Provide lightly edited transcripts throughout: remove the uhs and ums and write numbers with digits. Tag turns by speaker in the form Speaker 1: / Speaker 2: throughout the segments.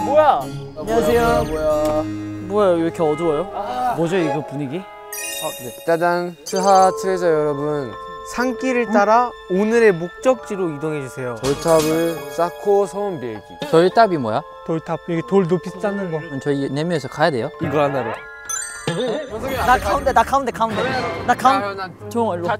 Speaker 1: 뭐야?
Speaker 2: 안녕하세요.
Speaker 1: 뭐야 왜 이렇게 어두워요? 뭐죠 이거 분위기?
Speaker 2: 네. 짜잔. 스하 트레저 여러분, 산길을 따라 오늘의 목적지로 이동해 주세요. 돌탑을 쌓고 소원 빌기.
Speaker 3: 돌탑이 뭐야?
Speaker 4: 돌탑, 여기 돌 높이 쌓는 거.
Speaker 3: 그럼 저희 4명이서 가야 돼요?
Speaker 2: 이거 하나로.
Speaker 1: 나 가운데 조용아 일로.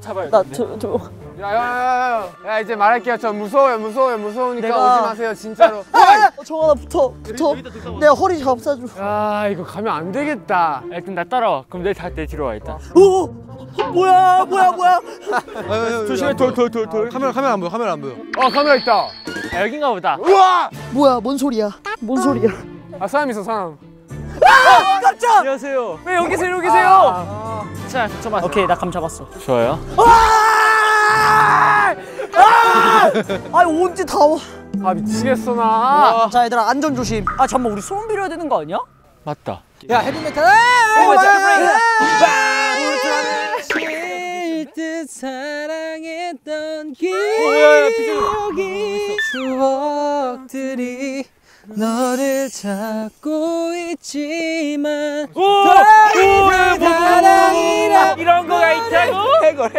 Speaker 2: 야 이제 말할게요. 저 무서우니까
Speaker 1: 내가...
Speaker 2: 오지 마세요 진짜로.
Speaker 1: 조용아 나 붙어. 내가 허리 감싸줘.
Speaker 2: 아 이거 가면 안 되겠다.
Speaker 5: 일단 나 따라와. 그럼 내 뒤로 와 일단.
Speaker 1: 오! 뭐야?
Speaker 4: 조심해, 돌. 카메라 안 보여.
Speaker 2: 카메라 있다.
Speaker 5: 아, 여긴가 보다.
Speaker 2: 우와!
Speaker 1: 뭐야? 뭔 소리야?
Speaker 2: 아 사람 있어 사람.
Speaker 1: 깜짝!
Speaker 5: 안녕하세요.
Speaker 1: 왜 여기 계세요?
Speaker 5: 자, 잠깐만.
Speaker 1: 오케이 나 감 잡았어.
Speaker 5: 좋아요.
Speaker 1: 아 언제 다 와?
Speaker 2: 아 미치겠어 나.
Speaker 1: 자 얘들아 안전 조심. 아 잠깐만 우리 소원 빌어야 되는 거 아니야?
Speaker 5: 맞다.
Speaker 3: 야 헤비메탈! 듯 사랑했던 기억이 추억들이 너를 찾고 있지만 사랑이라
Speaker 5: 이런 거가 있다고?
Speaker 3: 해골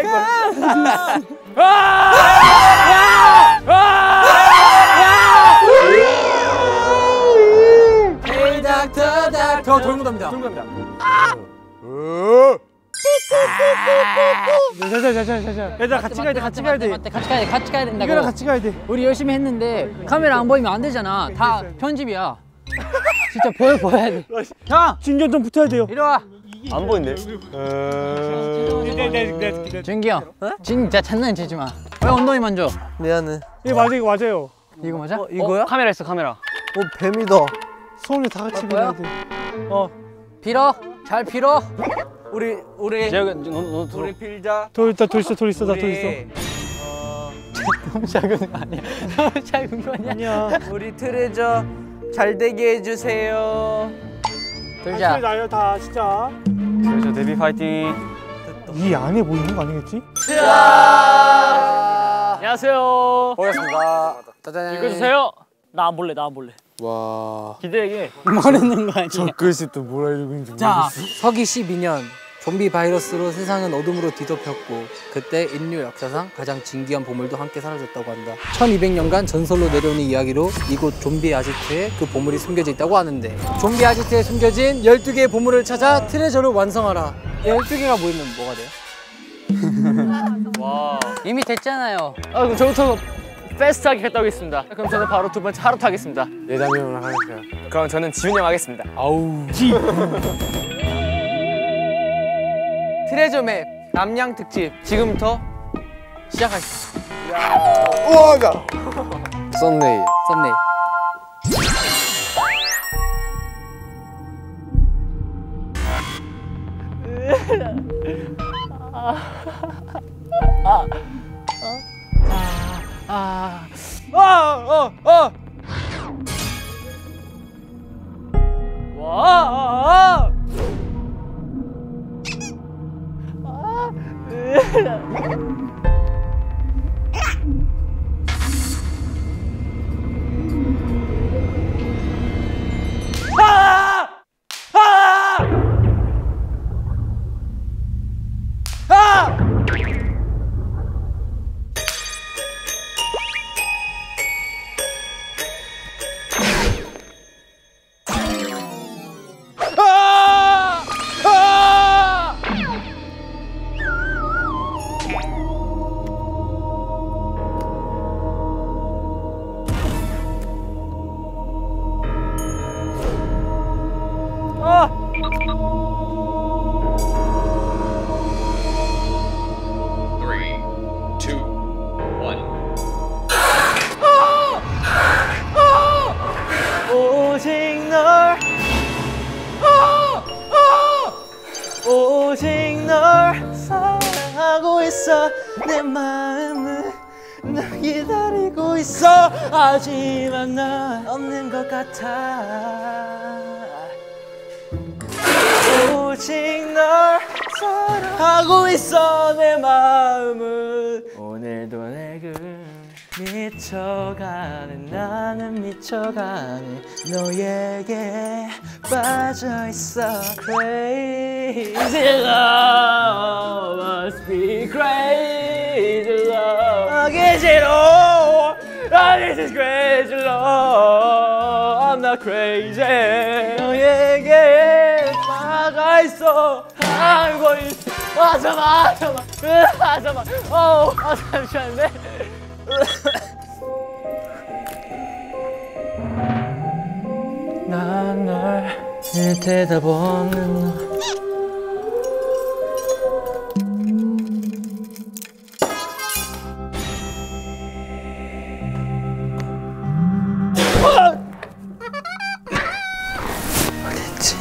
Speaker 3: Hey doctor 저 돌고 갑니다.
Speaker 4: 자자. 얘들아 같이 가야 돼.
Speaker 3: 같이 가야 된다고.
Speaker 4: 이거랑 같이 가야 돼.
Speaker 3: 우리 열심히 했는데 카메라 안 보이면 안 되잖아. 다 편집이야. 진짜 보여야 돼. 형!
Speaker 4: 진경 좀 붙어야 돼요.
Speaker 3: 이리 와.
Speaker 2: 안 보이는데?
Speaker 3: 준기 형. 진짜 장난치지 마. 왜 엉덩이 만져?
Speaker 2: 미안해.
Speaker 4: 이거 맞아요.
Speaker 3: 이거 맞아?
Speaker 1: 이거야?
Speaker 5: 카메라 있어 카메라.
Speaker 2: 뱀이다.
Speaker 4: 손을 다 같이 빌어야 돼.
Speaker 3: 빌어. 잘 빌어.
Speaker 1: 우리
Speaker 5: 재혁이 너 들어.
Speaker 1: 빌자.
Speaker 4: 돌 있어.
Speaker 3: 너무 작은 거 아니야? 너무 작은 거 아니야?
Speaker 4: 아니야.
Speaker 1: 우리 트레저 잘 되게 해주세요.
Speaker 3: 들자.
Speaker 4: 나요 다 진짜.
Speaker 5: 저 데뷔 파이팅.
Speaker 4: 이 안에 보이는 거 아니겠지?
Speaker 5: 안녕하세요.
Speaker 2: 고맙습니다. 짜잔.
Speaker 5: 읽어주세요.
Speaker 1: 나 안 볼래.
Speaker 2: 와.
Speaker 5: 기대에게.
Speaker 3: 모르는 거 아니야?
Speaker 2: 저 글씨 또 뭐라 읽는지
Speaker 3: 자,
Speaker 2: 모르겠어.
Speaker 3: 서기 12년 좀비 바이러스로 세상은 어둠으로 뒤덮였고 그때 인류 역사상 가장 진귀한 보물도 함께 사라졌다고 한다. 1200년간 전설로 내려오는 이야기로 이곳 좀비 아지트에 그 보물이 숨겨져 있다고 하는데 좀비 아지트에 숨겨진 12개의 보물을 찾아 트레저를 완성하라. 12개가 모이면 뭐가 돼요?
Speaker 5: 와.
Speaker 3: 이미 됐잖아요.
Speaker 5: 그럼 저부터 패스트하게 갔다 오겠습니다. 그럼 저는 바로 두 번째 하루트 하겠습니다.
Speaker 2: 예담이랑 하겠어요.
Speaker 5: 그럼 저는 지훈이 형 하겠습니다.
Speaker 2: 아우.
Speaker 1: 트레저맵 남양 특집 지금부터 시작하겠습니다.
Speaker 2: 우와, 야. 썸네일.
Speaker 3: 썸네일.
Speaker 5: 와.
Speaker 1: 오직 널 사랑하고 있어. 내 마음은 널 기다리고 있어. 하지만 넌 없는 것 같아. 오직 널
Speaker 5: 사랑하고 있어 내 마음은 오늘도 내게 미쳐가네 나는 미쳐가네 너에게 빠져있어 Crazy love must be crazy love 기지로 This is crazy love I'm not crazy 너에게 빠져있어 알고 있어 잠깐만 잠시만요 난 널 대답 없는 너 어딨지?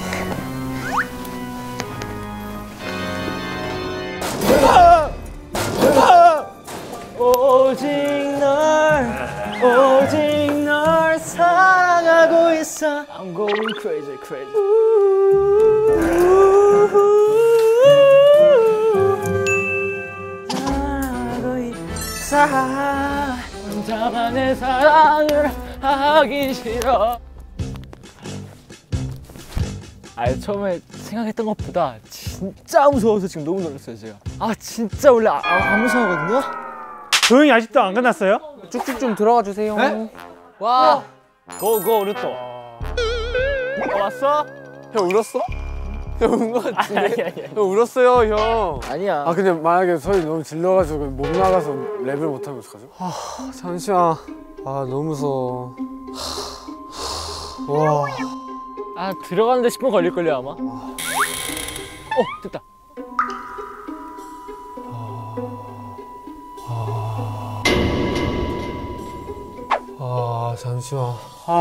Speaker 5: 오직 널 사랑하고 있어 I'm going crazy crazy 사랑하고 있어 혼자만의 사랑을 하기 싫어 처음에 생각했던 것보다 진짜 무서워서 지금 너무 놀랐어요 제가 진짜 원래 안 무서워하거든요?
Speaker 4: 조용히 아직도 안 끝났어요?
Speaker 2: 쭉쭉 좀 들어가 주세요.
Speaker 5: 네? 와 고고 우르토 왔어?
Speaker 2: 형 울었어? 형 운 거 같은데?
Speaker 5: 아니.
Speaker 2: 형 울었어요 형.
Speaker 5: 아니야
Speaker 2: 근데 만약에 소리 너무 질러가지고 못 나가서 랩을 못하면 어떡하죠? 잠시만. 너무 무서워. 와.
Speaker 5: 들어가는데 10분 걸릴걸요 아마 됐다
Speaker 2: 잠시만.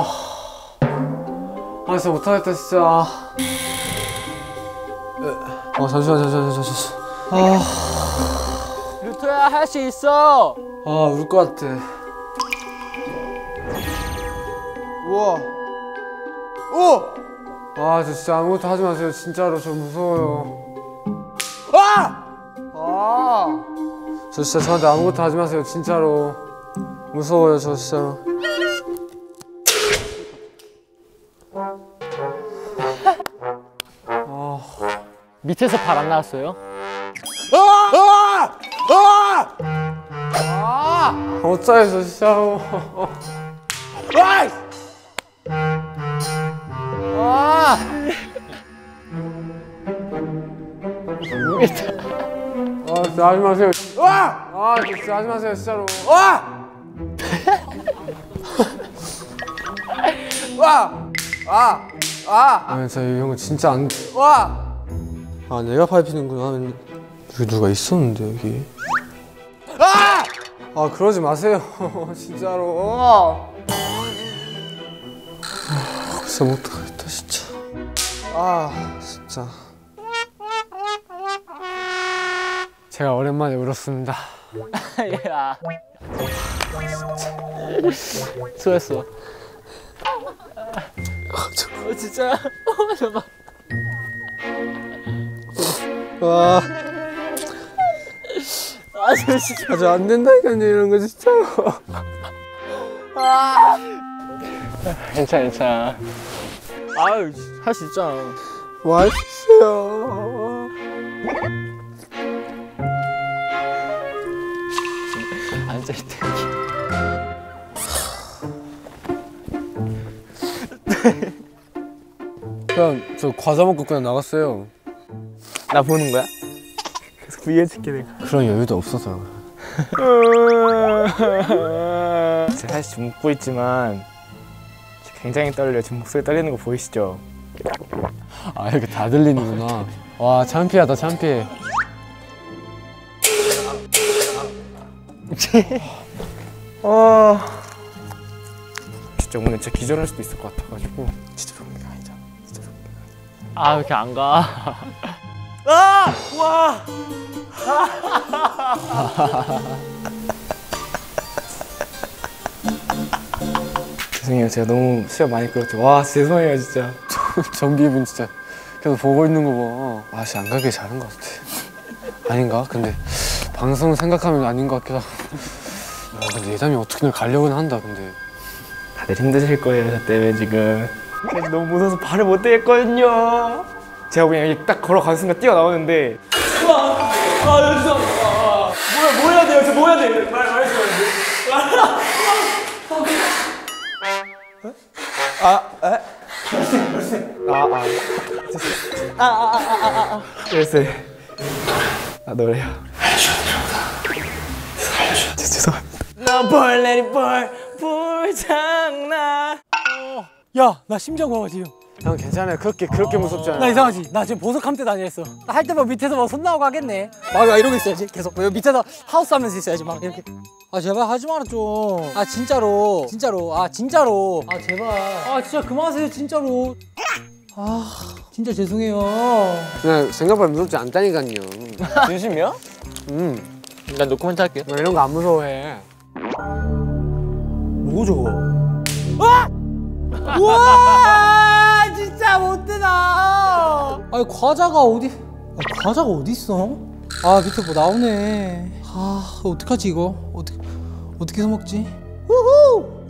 Speaker 2: 진짜 못하겠다 진짜. 잠시만.
Speaker 5: 루토야 할 수 있어
Speaker 2: 울 것 같아. 우와. 저 진짜 아무것도 하지 마세요. 진짜로 저 무서워요. 저 진짜 저한테 아무것도 하지 마세요. 진짜로. 무서워요, 저 진짜로.
Speaker 5: 밑에서 발 안 나왔어요?
Speaker 2: 어쩌요, 저 진짜로. 진짜 하지 마세요. 진짜 하지 마세요, 진짜로. 진짜 이 형은 진짜 안. 내가 밟히는구나. 여기 누가 있었는데, 여기. 그러지 마세요. 진짜로. 진짜 못하겠다, 진짜. 진짜. 제가 오랜만에 울었습니다.
Speaker 5: 야 수고했어 진짜 잠깐만
Speaker 2: 진짜 안 된다니까요, 이런 거 진짜로.
Speaker 5: 괜찮아 할 수 있잖아
Speaker 2: 맛있어요.
Speaker 5: 앉아있대
Speaker 2: 그냥 저 과자 먹고 그냥 나갔어요.
Speaker 5: 나 보는 거야? 계속 위에질게 내가
Speaker 2: 그런 여유도 없어서요.
Speaker 5: 제가 사실 지금 웃고 있지만 굉장히 떨려요. 지금 목소리 떨리는 거 보이시죠?
Speaker 2: 이렇게 다 들리는구나. 와, 창피하다, 창피해.
Speaker 5: 진짜 오늘 진짜 기절할 수도 있을 것 같아가지고 진짜 좋은 게 아니잖아. 진짜 좋은 게 아니잖아. 왜 이렇게 안 가? 와! 죄송해요. 제가 너무 수염 많이 끌었죠. 와, 죄송해요 진짜.
Speaker 2: 전기분 진짜 계속 보고 있는 거 봐. 맛이 안 가길 잘한 것 같아. 아닌가? 근데 방송 생각하면 아닌 것 같기도 하고. 근데 예담이 어떻게든 가려고는 한다. 근데
Speaker 4: 다들 힘드실 거예요, 저 때문에 지금. 너무 무서워서 발을 못 대겠거든요. 제가 그냥 이렇게 딱 걸어가는 순간 뛰어나오는데 뭐 해야 돼요? 저 뭐 해야 돼요? 말해줘야 열쇠. 노래요. 죄송합니다. 넌 벌레니 불장난.
Speaker 3: 야, 나 심장 봐봐 지금.
Speaker 2: 형 괜찮아요. 그렇게 무섭지 않아요.
Speaker 3: 나 이상하지? 나 지금 보석 함대 다녔어. 할 때만 밑에서 막 손 나오고 하겠네. 막 이러고 있어야지. 계속 여기 밑에서 하우스 하면서 있어야지 막 이렇게. 아 제발 하지 마라 좀. 아 진짜로. 아 진짜로. 아 제발. 아 진짜 그만하세요 진짜로. 아 진짜 죄송해요.
Speaker 2: 그냥 생각보다 무섭지 않다니까요.
Speaker 4: 진심이야? 난 노코멘트 할게.
Speaker 2: 나 이런 거 안 무서워해.
Speaker 3: 뭐고 저거? 와! 우와! 진짜 못되다. 아니 과자가 어디? 과자가 어디 있어? 아 밑에 뭐 나오네. 아 어떡하지 이거? 어떻게 해서 먹지? 우후!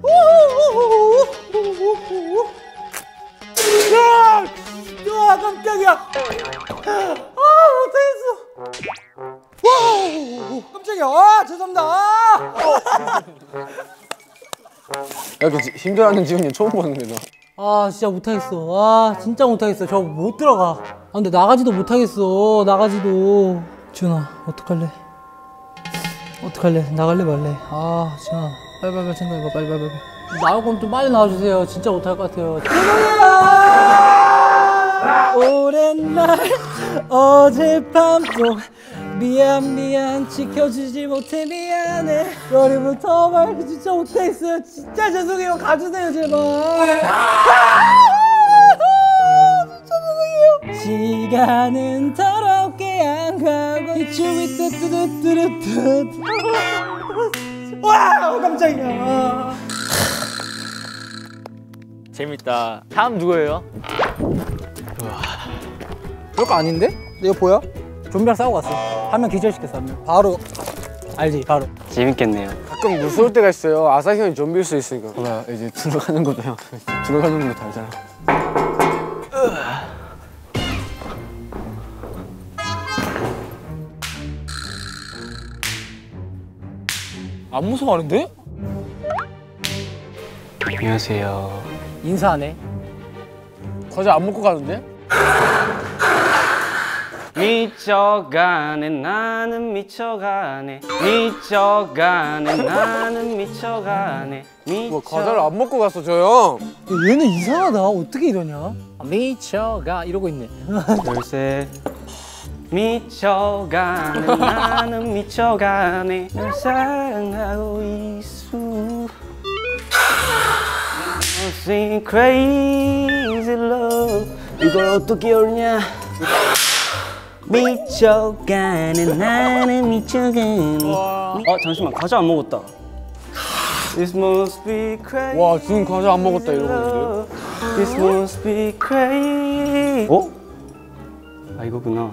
Speaker 3: 야! 야 깜짝이야. 아 못하겠어. 와! 깜짝이야. 아 죄송합니다.
Speaker 2: 이렇게 힘들어하는 지훈이 처음 보는데 나.
Speaker 3: 아 진짜 못하겠어. 아 진짜 못하겠어. 저 못 들어가. 아 근데 나가지도 못하겠어. 나가지도. 지훈아 어떡할래? 나갈래 말래? 아 지훈아 빨리 생각해봐. 빨리. 나올 거면 좀 빨리 나와주세요. 진짜 못할 것 같아요. 오랜 날 어젯밤도 미안 지켜주지 못해 미안해. 머리부터 말고 진짜 못하겠어요. 진짜 죄송해요. 가주세요 제발. 진짜 죄송해요. 시간은 더럽게 안 가고 이춤이 뚜뚜뚜뚜뚜. 와 깜짝이야.
Speaker 5: 재밌다. 다음 누구예요?
Speaker 3: 별거 아닌데? 이거 보여? 좀비랑 싸우고 왔어. 한 명 기절시켰어 한 명. 바로 알지 바로.
Speaker 5: 재밌겠네요.
Speaker 2: 가끔 무서울 때가 있어요. 아사히 형이 좀비일 수 있으니까. 뭐야 이제 들어가는 거다 형. 들어가는 거 달잖아.
Speaker 4: 안 무서워하는데?
Speaker 5: 안녕하세요.
Speaker 3: 인사하네.
Speaker 2: 과자 안 먹고 가는데?
Speaker 5: 미쳐가네 나는 미쳐가네
Speaker 2: 뭐 과자를 안 먹고 갔어 저 형.
Speaker 3: 얘는 이상하다. 어떻게 이러냐? 미쳐가 이러고 있네.
Speaker 5: 열쇠. 미쳐가네 나는 미쳐가네 널 사랑하고 있어. Sing crazy love. 이걸 어떻게 열냐? 미쳐가네 나는 미쳐가네. 잠시만 과자 안 먹었다. This must be crazy.
Speaker 2: 와 지금 과자 안 먹었다 이러고 있는데요?
Speaker 5: This must be crazy. 어? 아 이거구나.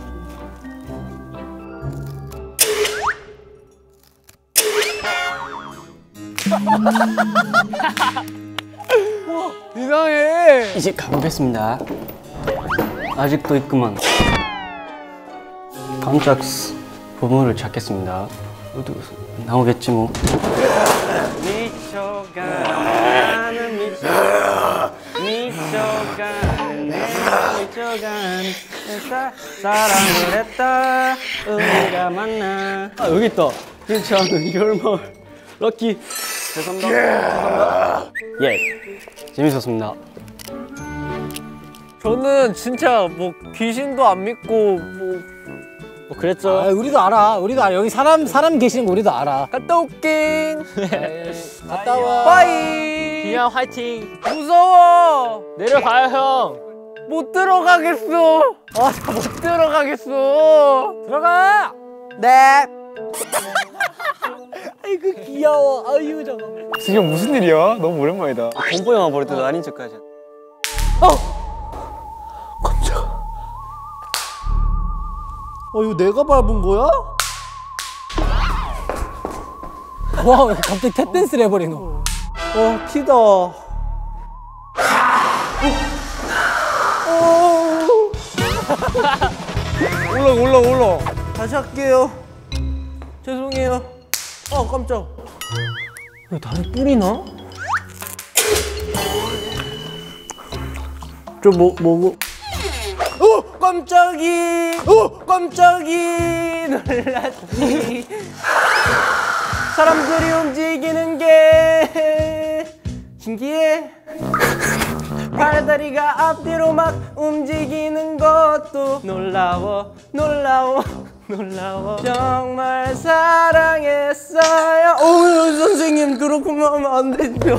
Speaker 2: 이상해.
Speaker 5: 이제 가보겠습니다. 아직도 있구만. 깜짝 보물을 찾겠습니다. 어디 나오겠지 뭐. 미쳐가는 미쳐가는 사랑을 했다 우리가 만나. 아 여기 있다. 괜찮은 결말 럭키. 죄송합니다. 예 재밌었습니다.
Speaker 1: 저는 진짜 뭐 귀신도 안 믿고 뭐 그랬죠.
Speaker 3: 아, 우리도 알아. 여기 사람 계시는 거 우리도 알아.
Speaker 1: 갔다 올게.
Speaker 3: 갔다 와.
Speaker 1: 빠이.
Speaker 5: 그냥 화이팅.
Speaker 1: 무서워.
Speaker 5: 내려가요 형.
Speaker 1: 못 들어가겠어. 못 들어가겠어.
Speaker 3: 들어가. 네. 아이고 귀여워. 아유 잠깐만.
Speaker 4: 지금 무슨 일이야? 너무 오랜만이다.
Speaker 5: 공포 영화 볼 때도 아닌 척하지.
Speaker 1: 이거 내가 밟은 거야?
Speaker 3: 와, 왜 갑자기 탭댄스를 해버리노?
Speaker 1: 피다. 올라. 다시 할게요. 죄송해요. 깜짝. 왜 다리 뿌리나? 뭐고? 깜짝이! 놀랐지. 사람들이 움직이는 게 신기해. 팔다리가 앞뒤로 막 움직이는 것도 놀라워. 정말 사랑했어요. 선생님 그렇게만 하면 안 되죠.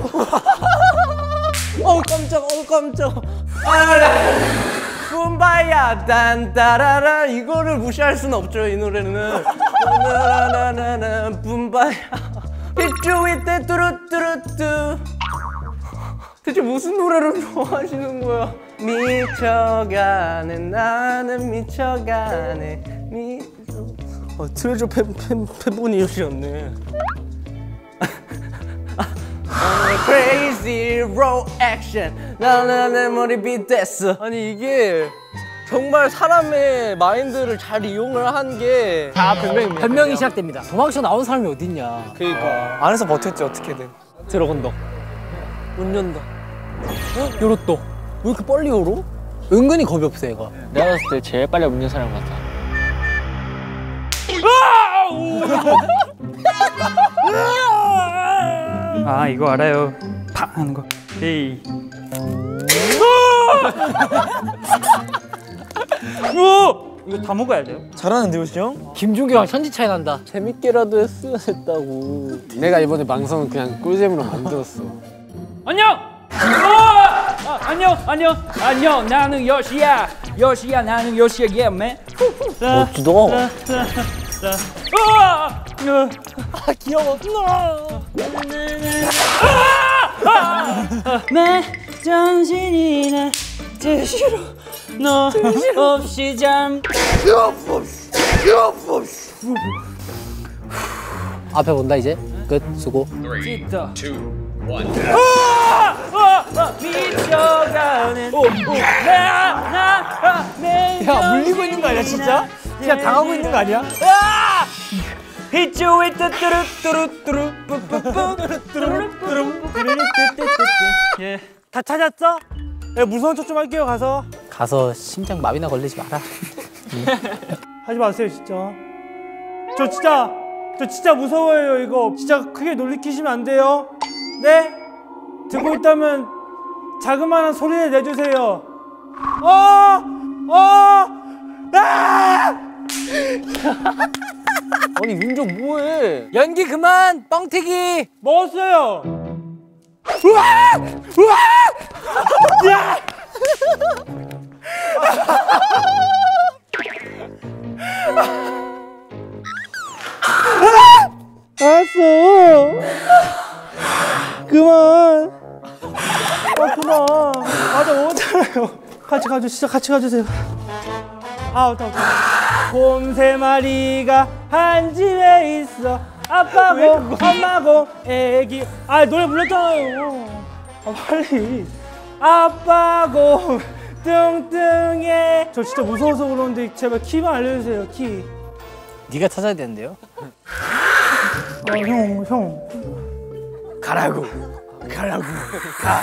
Speaker 1: 깜짝. 뿜바야 딴따라라. 이거를 무시할 순 없죠, 이 노래는. 뿜바야 빗주위 때 뚜루뚜루뚜. 대체 무슨 노래를 좋아하시는 거야? 미쳐가네, 나는 미쳐가네. 트레저 팬분이셨네. Crazy road action. 나는 내 머리빗 됐어. 아니 이게 정말 사람의 마인드를 잘 이용을 한 게 다
Speaker 3: 변명이 시작됩니다. 도망쳐 나온 사람이 어딨냐.
Speaker 1: 그러니까
Speaker 5: 안에서 버텼지 어떻게든.
Speaker 1: 들어간다. 문 연다.
Speaker 3: 열었다. 왜 이렇게 빨리 열어? 은근히 겁이 없어 얘가.
Speaker 5: 내가 봤을 때 제일 빨리 웃는 사람 같아.
Speaker 6: 아 이거 알아요. 팍 하는 거. 에이. 이거 다 먹어야 돼요.
Speaker 5: 잘하는데 우시 형?
Speaker 3: 김종규랑 천지 차이 난다.
Speaker 1: 재밌게라도 했어야 했다고.
Speaker 2: 내가 이번에 방송은 그냥 꿀잼으로 만들었어.
Speaker 6: 안녕. 안녕. 나는 여시야. 나는 여시야. Yeah, man.
Speaker 1: 멋지도.
Speaker 3: 귀여워.
Speaker 6: 내 정신이나 제시로 너 없이 잠.
Speaker 3: 앞에 본다 이제. 끝. 수고.
Speaker 6: 미쳐가는
Speaker 3: 야 물리고 있는 거 아니야 진짜? 그냥 당하고 있는 거 아니야?
Speaker 6: 히츠위 뚜뚜루뚜루뚜루
Speaker 1: 다 찾았어? 네, 무서운 척 좀 할게요.
Speaker 3: 가서 심장 마비나 걸리지 마라.
Speaker 1: 하지 마세요 진짜. 저 진짜 무서워요. 이거 진짜 크게 놀리키시면 안 돼요. 네? 듣고 있다면 자그마한 소리를 내주세요.
Speaker 3: 아니 윤정 뭐해? 연기 그만. 뻥튀기.
Speaker 1: 먹었어요. 알았어. 그만. 그만. 맞아, 오잖아요. 같이 가줘. 진짜 같이 가주세요. 맞다. 곰 3마리가 한 집에 있어. 아빠고 엄마고 애기. 노래 불렀잖아요. 빨리. 아빠고 뚱뚱해. 저 진짜 무서워서 그러는데 제발 키만 알려주세요. 키.
Speaker 3: 네가 찾아야 되는데요.
Speaker 1: 형.
Speaker 3: 가라고.
Speaker 1: 가.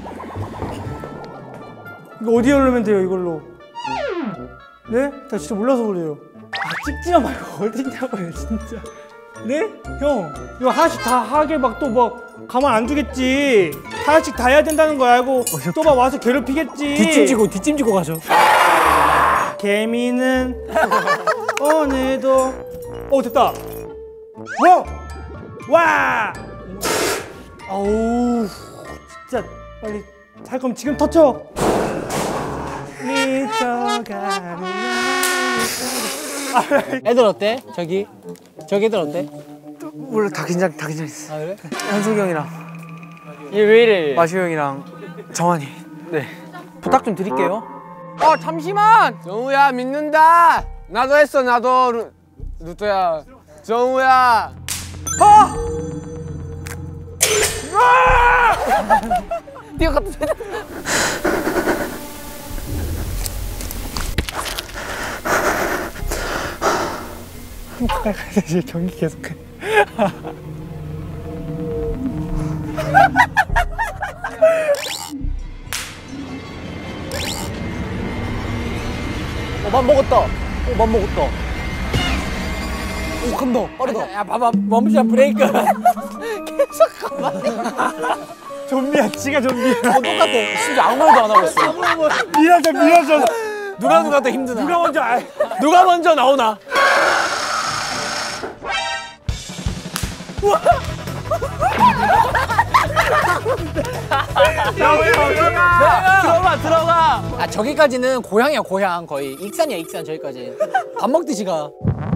Speaker 1: 이거 어디에 올리면 돼요, 이걸로? 네? 나 진짜 몰라서 그래요. 찍지 말고 어디냐고요, 진짜. 네? 형, 이거 하나씩 다 하게 막 또 막 가만 안 두겠지. 하나씩 다 해야 된다는 거 알고 또 막 와서 괴롭히겠지.
Speaker 3: 뒷짐지고 가죠.
Speaker 1: 개미는 오늘도. 됐다. 와! 아우, 진짜 빨리 할 거면 지금 터쳐. 미쳐가는
Speaker 3: 애들 어때? 저기 애들 어때?
Speaker 2: 원래 다 긴장했어.
Speaker 3: 아 그래?
Speaker 2: 현석이 형이랑
Speaker 5: 얘왜 이래?
Speaker 2: 마시오 형이랑 정환이. 네. 부탁 좀 드릴게요.
Speaker 1: 잠시만! 정우야, 믿는다!
Speaker 2: 나도 했어 나도. 루토야. 정우야.
Speaker 1: 이제 경기 계속해.
Speaker 5: 맘 먹었다. 맘 먹었다. 오 간다. 빠르다.
Speaker 3: 야 봐봐 멈춰 브레이크.
Speaker 1: 좀비야, 지가 좀비야.
Speaker 5: 똑같아. 진짜 아무 말도 안 하고 있어.
Speaker 1: 미라전.
Speaker 3: 누가 더 힘드나?
Speaker 1: 누가 먼저
Speaker 3: 누가 먼저 나오나? 들어가. 아 저기까지는 고향이야 고향 거의 익산이야 익산 저기까지. 밥 먹듯이 가.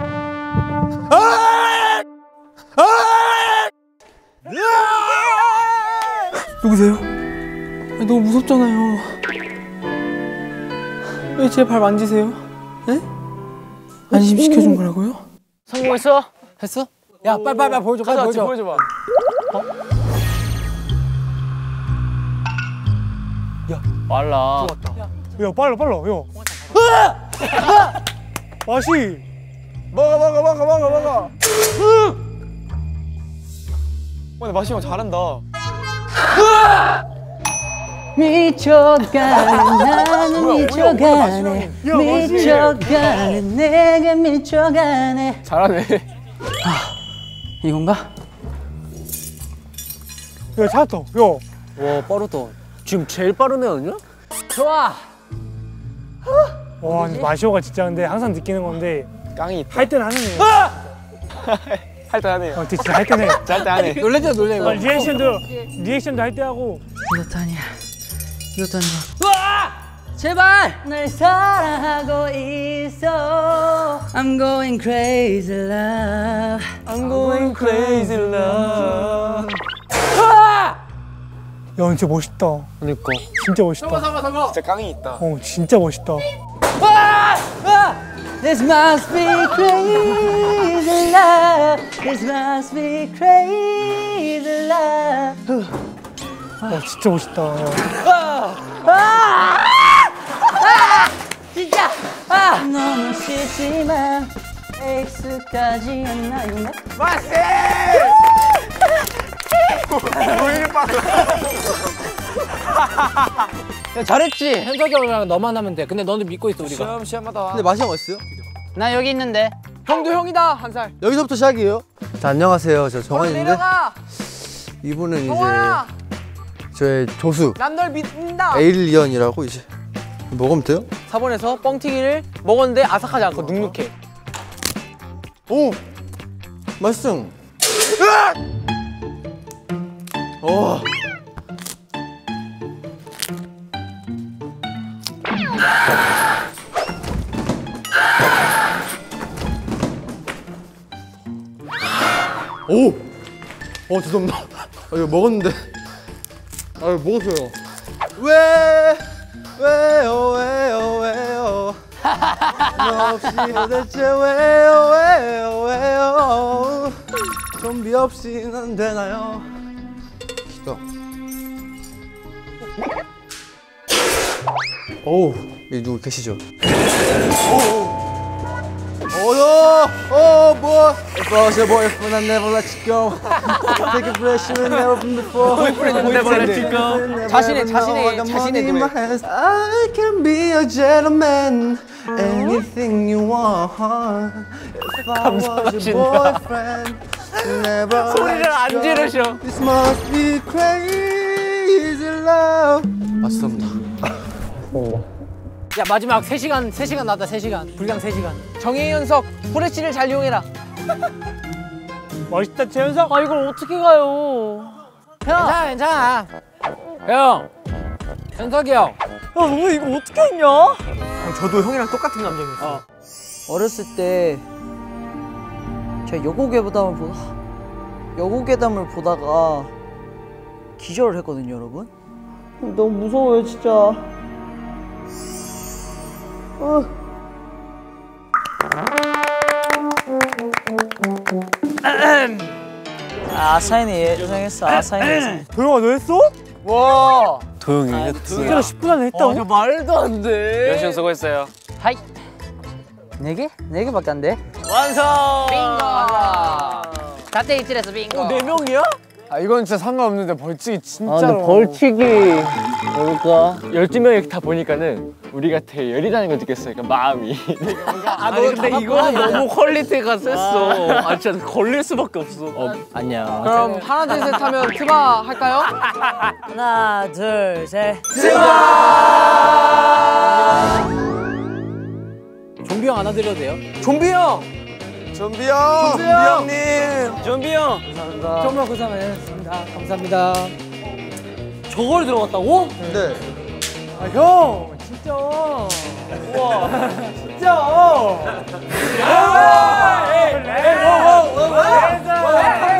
Speaker 1: 누구세요? 아니, 너무 무섭잖아요. 왜 제 발 만지세요? 네? 안심시켜준 거라고요?
Speaker 5: 성공했어?
Speaker 3: 했어? 야 빨리 보여줘 빨리 보여줘.
Speaker 5: 보여줘봐. 빨라.
Speaker 1: 야, 빨라. 야. 맛이.
Speaker 4: 먹어. 근데 마시면 잘한다.
Speaker 3: 미쳐가네 나는 미쳐가네 미쳐가네 내가 미쳐가네.
Speaker 4: 잘하네.
Speaker 3: 이건가?
Speaker 1: 야, 찾았다. 야.
Speaker 3: 와 빠르다. 지금 제일 빠른 애 아니야? 좋아.
Speaker 1: 와, 근데 마시오가 진짜 근데 항상 느끼는 건데
Speaker 4: 깡이 있다.
Speaker 1: 할 때는 하는 애.
Speaker 4: 할 때 하네요.
Speaker 1: 진짜 할 때는 해.
Speaker 4: 잘 때 하네.
Speaker 3: 놀래 이거.
Speaker 1: 리액션도 할 때 하고.
Speaker 3: 이것도 아니야. 제발 날 사랑하고 있어. I'm going crazy love.
Speaker 4: I'm going crazy love.
Speaker 1: 야, 진짜 멋있다.
Speaker 3: 그니까.
Speaker 1: 진짜 멋있다.
Speaker 4: 진짜 깡이 있다.
Speaker 1: 진짜 멋있다.
Speaker 3: This must be crazy love. This must be crazy love.
Speaker 1: 진짜 멋있다. 야.
Speaker 3: 진짜. 너무 싫지만 익숙하지 않나 이거? 야, 잘했지. 현석이 형이랑 너만 하면 돼. 근데 너는 믿고 있어 우리가.
Speaker 4: 시험하다.
Speaker 2: 근데 마시가 어딨어요?
Speaker 3: 나 여기 있는데.
Speaker 4: 형도 형이다 한 살.
Speaker 2: 여기서부터 시작이에요. 자 안녕하세요. 저 정환인데 이분은 이제 저의 조수
Speaker 3: 난 널 믿는다.
Speaker 2: 에일리언이라고 이제 먹으면 돼요?
Speaker 3: 4번에서 뻥튀기를 먹었는데 아삭하지 않고 눅눅해.
Speaker 2: 오! 맛있음! 오! 오! 죄송합니다. 이거 먹었는데. 이거 먹었어요. 왜요? 너 없이 도대체 왜요? 좀비 없이는 안 되나요? 기다. 오, 이 누구 계시죠? 뭐? If I was your boyfriend, I'd never let you go. Take a breath, you never been before.
Speaker 3: Boyfriend, never let you go. 자신의 노래.
Speaker 2: I can be a gentleman, anything you want. If I was your boyfriend, never
Speaker 3: 소리를 안 지르셔.
Speaker 2: This must be crazy love. 맞습니다.
Speaker 3: 야 마지막 3시간 나다 3시간. 불량 3시간. 정혜연석 후레쉬를 잘 이용해라.
Speaker 1: 멋있다, 최현석.
Speaker 3: 아 이걸 어떻게 가요? 형. 괜찮아. 형. 현석이 형.
Speaker 5: 야, 너 이거 어떻게 했냐?
Speaker 2: 저도 형이랑 똑같은 감정이었어요.
Speaker 7: 어렸을 때 제가 여고괴담을 보다가 기절을 했거든요, 여러분. 너무 무서워요, 진짜. 아사인이 예상했어. 아사인이 예상.
Speaker 1: 도영아 너 했어?
Speaker 5: 와.
Speaker 2: 도영이
Speaker 1: 진짜로 10분 안에 했다고?
Speaker 5: 저 말도 안 돼.
Speaker 4: 열심히 수고했어요.
Speaker 7: 하이. 4개? 4개밖에 안 돼?
Speaker 5: 완성.
Speaker 8: 빙고. 자체 이틀에서 빙고.
Speaker 5: 4명이야?
Speaker 4: 아 이건 진짜 상관없는데 벌칙이
Speaker 7: 아,
Speaker 4: 진짜로.
Speaker 7: 근데 벌칙이 뭘까?
Speaker 5: 12명 이렇게 다 보니까는 우리가 되게 열이라는 걸 느꼈어요. 그러니까 마음이.
Speaker 8: 아니 근데 이거는 너무 퀄리티가 셌어. 아 진짜 걸릴 수밖에 없어.
Speaker 3: 안녕.
Speaker 8: 그럼 하나 둘 셋 하면 트바 할까요?
Speaker 7: 하나, 둘, 셋.
Speaker 3: 좀비 형 안아드려도 돼요?
Speaker 5: 좀비 형.
Speaker 2: 좀비 형님.
Speaker 5: 좀비 형.
Speaker 3: 정말 고생 많으셨습니다. 감사합니다.
Speaker 7: 저걸 들어갔다고?
Speaker 2: 네.
Speaker 1: 아 형 진짜 우와 진짜